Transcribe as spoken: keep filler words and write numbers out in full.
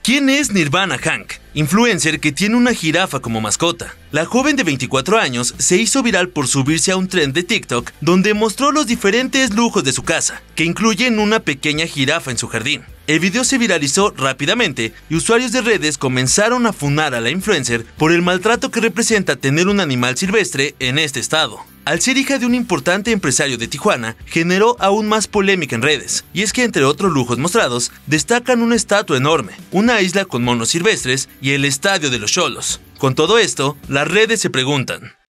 ¿Quién es Nirvana Hank? Influencer que tiene una jirafa como mascota. La joven de veinticuatro años se hizo viral por subirse a un tren de TikTok donde mostró los diferentes lujos de su casa, que incluyen una pequeña jirafa en su jardín. El video se viralizó rápidamente y usuarios de redes comenzaron a funar a la influencer por el maltrato que representa tener un animal silvestre en este estado. Al ser hija de un importante empresario de Tijuana, generó aún más polémica en redes, y es que entre otros lujos mostrados, destacan una estatua enorme, una isla con monos silvestres y el estadio de los Xolos. Con todo esto, las redes se preguntan: